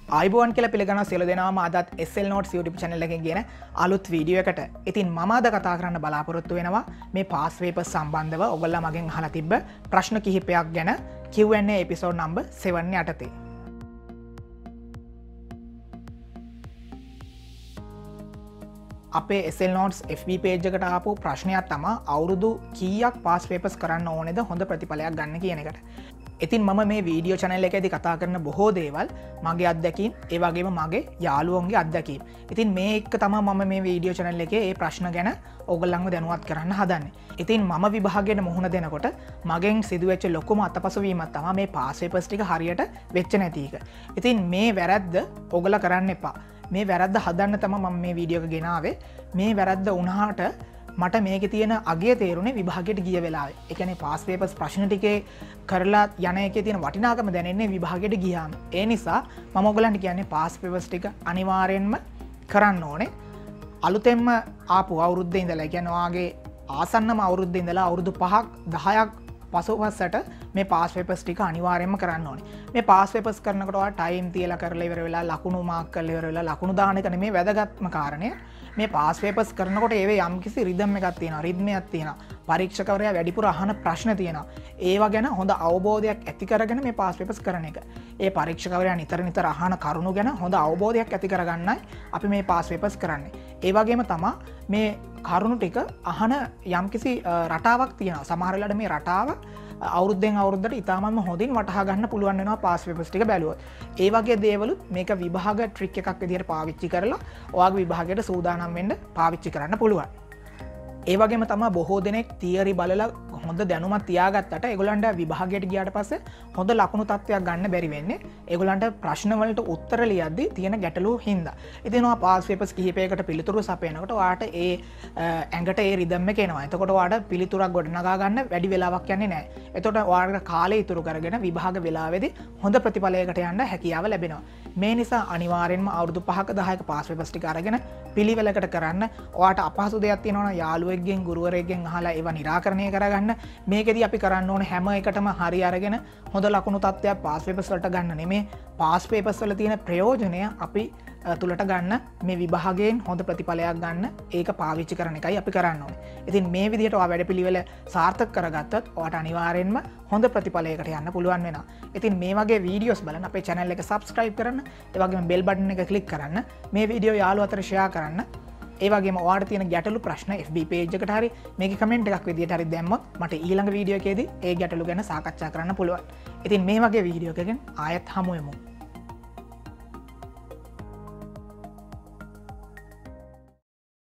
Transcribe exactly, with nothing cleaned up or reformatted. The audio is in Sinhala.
ආයිබෝන් කියලා පිළිගන්නවා සියලු දෙනාම අදත් Slnotes YouTube channel එකෙන් ගෙන අලුත් වීඩියෝ එකට. ඉතින් මම අද කතා කරන්න බලාපොරොත්තු වෙනවා මේ past papers සම්බන්ධව ඔයගොල්ලෝ මගෙන් අහලා තිබ්බ ප්‍රශ්න කිහිපයක් ගැන Q and A episode number seven යටතේ. අපේ Slnotes F B page එකට ආපු ප්‍රශ්නයක් තමයි අවුරුදු කීයක් past papers කරන්න ඕනේද හොඳ ප්‍රතිඵලයක් ගන්න කියන එකට. ඉතින් මම මේ වීඩියෝ channel එකේදී කතා කරන බොහෝ දේවල් මගේ අත්දැකීම් ඒ වගේම මගේ යාළුවන්ගේ අත්දැකීම්. ඉතින් මේ එක තමයි මම මේ වීඩියෝ channel එකේ මේ ප්‍රශ්න ගැන ඕගොල්ලන්ව දැනුවත් කරන්න හදන්නේ. ඉතින් මම විභාගයට මුහුණ දෙනකොට මගෙන් සිදුවෙච්ච ලොකුම අතපසුවීමක් තමයි මේ past papers ටික හරියට වෙච්ච නැති එක. ඉතින් මේ වැරද්ද ඕගොල්ලෝ කරන්න එපා. මේ වැරද්ද හදන්න තමයි මම මේ වීඩියෝ එක ගෙනාවේ. මේ වැරද්ද වුණාට මට මේක තියෙන අගේ තේරුනේ විභාගයට ගිය වෙලාවේ. ඒ කියන්නේ past papers ප්‍රශ්න ටිකේ කරලා යන එකේ තියෙන වටිනාකම දැනෙන්නේ විභාගයට ගියාම. ඒ නිසා මම ඔයගලන්ට කියන්නේ past papers ටික අනිවාර්යෙන්ම කරන්න ඕනේ. අලුතෙන්ම ආපු අවුරුද්දේ ඉඳලා, ඒ කියන්නේ ඔයාගේ ආසන්නම අවුරුද්දේ ඉඳලා අවුරුදු පහක් දහයක් පසුපසට මේ past papers ටික අනිවාර්යෙන්ම කරන්න ඕනේ. මේ past papers කරනකොට ඔයා time තියලා කරලා ඉවර වෙලා ලකුණු මාක් කරලා ඉවර වෙලා ලකුණු දාන එක නෙමෙයි වැදගත්ම කාරණය. මේ past papers කරනකොට ඒවේ යම්කිසි රිද්ම් එකක් තියෙනවා, රිද්මයක් තියෙනවා. පරීක්ෂකවරයා වැඩිපුර අහන ප්‍රශ්න තියෙනවා. ඒවා ගැන හොඳ අවබෝධයක් ඇති කරගෙන මේ past papers කරන එක. ඒ පරීක්ෂකවරයා නිතර නිතර අහන කරුණු ගැන හොඳ අවබෝධයක් ඇති කරගන්නයි අපි මේ past papers කරන්නේ. ඒ වගේම තමයි මේ කරුණු ටික අහන යම්කිසි රටාවක් තියෙනවා. සමහර වෙලාවට මේ රටාව අවුරුද්දෙන් අවුරුද්දට ඉතාමත්ම හොඳින් වටහා ගන්න පුළුවන් වෙනවා past papers ටික බැලුවොත්. ඒ වගේ දේවලුත් මේක විභාග ට්‍රික් එකක් විදිහට පාවිච්චි කරලා ඔයාගේ විභාගයට සූදානම් වෙන්න පාවිච්චි කරන්න පුළුවන්. ඒ වගේම තමයි බොහෝ දෙනෙක් තියරි බලලා හොඳ දැනුමක් තියාගත්තට ඒගොල්ලන්ට විභාගයට ගියාට පස්සේ හොඳ ලකුණු තත්ත්වයක් ගන්න බැරි වෙන්නේ ඒගොල්ලන්ට ප්‍රශ්න වලට උත්තර ලියද්දී තියෙන ගැටලු හින්දා. ඉතින් ඔයා past papers කිහිපයකට පිළිතුරු සපයනකොට ඔයාට ඒ ඇඟට ඒ රිද්ම් එක එනවා. එතකොට ඔයාට පිළිතුරක් ගොඩනගා ගන්න වැඩි වෙලාවක් යන්නේ නැහැ. එතකොට ඔයාලට කාලය ඉතුරු කරගෙන විභාග වෙලාවේදී හොඳ ප්‍රතිඵලයකට යන්න හැකියාව ලැබෙනවා. මේ නිසා අනිවාර්යෙන්ම අවුරුදු පහක දහයක past papers ටික අරගෙන පිළිවෙලකට කරන්න. ඔයාට අපහසු දෙයක් තියෙනවා නම් යාළුවෙක්ගෙන් ගුරුවරයෙක්ගෙන් අහලා ඒවා निराකරණය කරගන්න. මේකෙදී අපි කරන්න ඕනේ හැම එකටම හරි අරගෙන හොඳ ලකුණු තත්ත්වයක් past papers වලට ගන්න නෙමෙයි. past papers වල තියෙන ප්‍රයෝජනය අපි තුලට ගන්න, මේ විභාගයෙන් හොඳ ප්‍රතිඵලයක් ගන්න ඒක පාවිච්චි කරන එකයි අපි කරන්න ඕනේ. ඉතින් මේ විදිහට ඔයා වැඩපිළිවෙල සාර්ථක කරගත්තොත් ඔයාට අනිවාර්යෙන්ම හොඳ ප්‍රතිඵලයකට යන්න පුළුවන් වෙනවා. ඉතින් මේ වගේ වීඩියෝස් බලන්න අපේ channel එක subscribe කරන්න, ඒ වගේම bell button එක click කරන්න, මේ වීඩියෝ යාළුවෝ අතර share කරන්න. ඒ වගේම ඔයාලට තියෙන ගැටලු ප්‍රශ්න F B page එකට හරි මේකේ කමෙන්ට් එකක් විදියට හරි දැම්මොත් මට ඊළඟ වීඩියෝ එකේදී ඒ ගැටලු ගැන සාකච්ඡා කරන්න පුළුවන්. ඉතින් මේ වගේ වීඩියෝ එකකින් ආයෙත් හමු වෙමු.